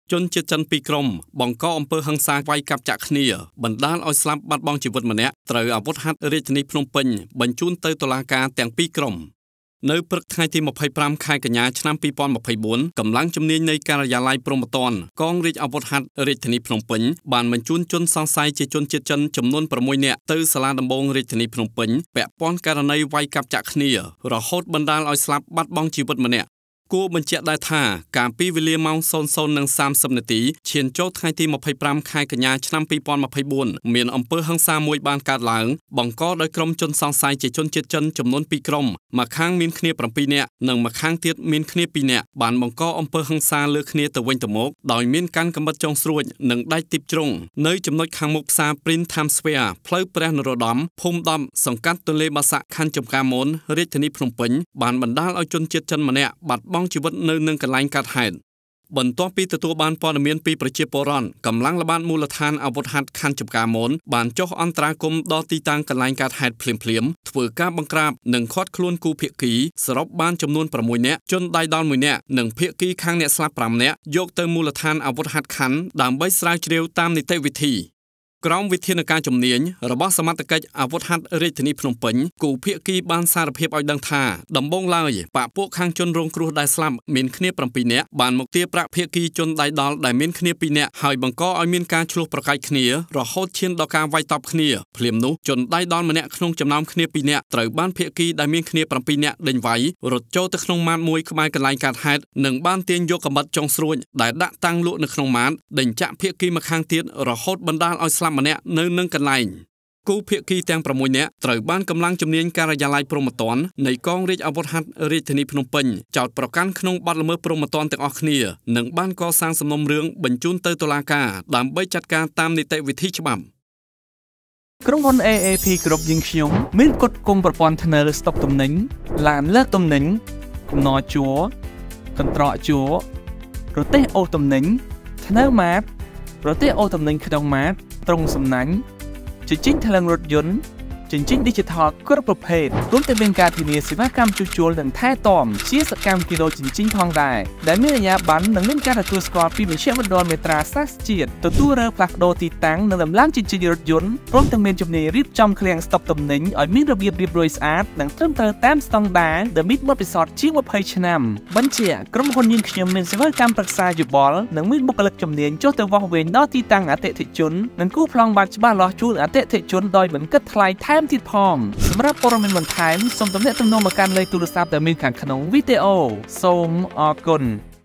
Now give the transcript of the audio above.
ជនជាតិចិនពីរក្រុមបង្កអំពើហិង្សាវាយកាប់ចាក់គ្នាបណ្ដាលឲ្យស្លាប់បាត់បង់ជីវិតម្នាក់ត្រូវអាវុធហត្ថរាជធានីភ្នំពេញបញ្ជូនទៅតុលាការទាំងពីរក្រុមនៅព្រឹកថ្ងៃទី25ខែកញ្ញាឆ្នាំ2024កម្លាំងជំនាញនៃការិយាល័យព្រហ្មទណ្ឌកងរាជអាវុធហត្ថរាជធានីភ្នំពេញបានបញ្ជូនជនសង្ស័យជាជនជាតិចិនចំនួន6នាក់ទៅសាលាដំបងរាជធានីភ្នំពេញពាក់ព័ន្ធករណីវាយកាប់ចាក់គ្នារហូតបណ្ដាលឲ្យស្លាប់បាត់បង់ជីវិតម្នាក់គួរបញ្ជាក់ដែរថាកាលពីវេលាម៉ោង 00:30 នាទីឈានចូលថ្ងៃទី25ខែកញ្ញាឆ្នាំ2024មានអំពើហិង្សាមួយបានកើតឡើងបង្កដោយក្រុមជនសង្ស័យជាជនជាតិចិនចំនួន2ក្រុមម្ខាងមានគ្នា7នាក់និងម្ខាងទៀតមានគ្នា2នាក់បានបង្កអំពើហិង្សាលើគ្នាទៅវិញទៅមកដោយមានកាន់កាំបិតចុងស្រួចនិងដែកទីបជ្រុងនៅចំណុចខាងមុខផ្សារ Prince Times Square ផ្លូវព្រះនរោត្តមភូមិ10សង្កាត់ទន្លេបាសាក់ខណ្ឌចំការមនរាជធានីភ្នំពេញបានបណ្ដាលឲ្យជនជាតិចិនម្នាក់បាត់បង់ជីវិតនៅនឹងកន្លែងកើតហេតុបន្ទាប់ពីទទួលបានព័ត៌មានពីប្រជាពលរដ្ឋកម្លាំងល្បាតមូលដ្ឋានអាវុធហត្ថខណ្ឌចំការមនបានចុះអន្តរាគមន៍ដល់ទីតាំងកន្លែងកើតហេតុភ្លាមៗធ្វើការបង្ក្រាបនិងឃាត់ខ្លួនគូភាគីសរុបបានចំនួន6នាក់ជនដៃដល់1នាក់និងភាគីខាងអ្នកស្លាប់5នាក់យកទៅមូលដ្ឋានអាវុធហត្ថខណ្ឌដើម្បីស្រាវជ្រាវតាមនីតិវិធីក្រមវិធានការជំនាញរបស់សមត្ថកិច្ចអាវុធហត្ថរាជធានីភ្នំពេញគូភាគីបានសារភាពឲ្យដឹងថាដំបូងឡើយបកពួកខាងជនរងគ្រោះដែលស្លាប់មានគ្នា7នាក់បានមកទារប្រាក់ភាគីជនដៃដល់ដែលមានគ្នា2នាក់ហើយបង្កឲ្យមានការឈ្លោះប្រកែកគ្នារហូតឈានដល់ការវាយតប់គ្នាភ្លាមនោះជនដៃដល់ម្នាក់ក្នុងចំណោមគ្នា2នាក់ត្រូវបានភាគីដែលមានគ្នា7នាក់ដេញវាយរត់ចូលទៅក្នុងម៉ាតមួយក្បែរកន្លែងកើតហេតុនិងបានទាញយកកាំបិតចុងស្រួចដែលដាក់តាំងលក់នៅក្នុងម៉ាតដេញចាក់ភាគីម្ខាងទៀតរហូតបណ្ដាលឲ្យស្លាប់ម្នាក់នៅនឹងកន្លែងគូភាគីទាំង6នាក់ត្រូវបានកម្លាំងជំនាញការិយាល័យព្រហ្មទណ្ឌនៃកងរាជអាវុធហត្ថរាជធានីភ្នំពេញចោទប្រកាន់ក្នុងបទល្មើសព្រហ្មទណ្ឌទាំងអស់គ្នានិងបានកសាងសំណុំរឿងបញ្ជូនទៅតុលាការដើម្បីចាត់ការតាមនីតិវិធីច្បាប់ក្រុមហ៊ុន AAP គ្រប់យើងខ្ញុំមានគុតគុំប្រព័ន្ធធ្នើរស្តុកទំនិញឡានលើកទំនិញកំណត់ជួរកន្ត្រកជួរប្រទេសអូទំនិញធ្នើរម៉ាតប្រទេសអូទំនិញក្នុងម៉ាតត្រង់សំណាញ់ជញ្ជីងថ្លឹងរថយន្តជញ្ជីង Digital គ្រប់ប្រភេទរួមទាំងមានការធានាសេវាកម្មជួសជុលនិងថែទាំជាសកម្មគីឡូជញ្ជីងផងដែរដែលមានអាជ្ញាប័ណ្ណនិងមានការទទួលស្គាល់ពីមជ្ឈមណ្ឌលមេត្រាសាស្ត្រជាតិទទួលរើផ្លាស់ប្ដូរទីតាំងនិងដំឡើងជញ្ជីងរថយន្តព្រមទាំងមានជំនាញរៀបចំឃ្លាំងស្តុកទំនិញឲ្យមានរបៀបរៀបរយស្អាតនិងត្រឹមត្រូវតាមស្តង់ដារដែលមានបទពិសោធន៍ជាង20ឆ្នាំបញ្ជាក្រុមហ៊ុនយើងខ្ញុំមានសេវាកម្មប្រឹក្សាយោបល់និងមានបុគ្គលិកជំនាញចុះទៅវាស់វែងដល់ទីតាំងអតិថិជននិងគូប្លង់បាត់ច្បាស់លាស់ជូនអតិថិជនដោយមិនគិតថ្លៃថែមទៀតផងសម្រាប់ព័ត៌មានបន្ថែមសូមទំនាក់ទំនងមកកាន់លេខទូរស័ព្ទដែលមានខាងក្នុងវីដេអូសូមអរគុណ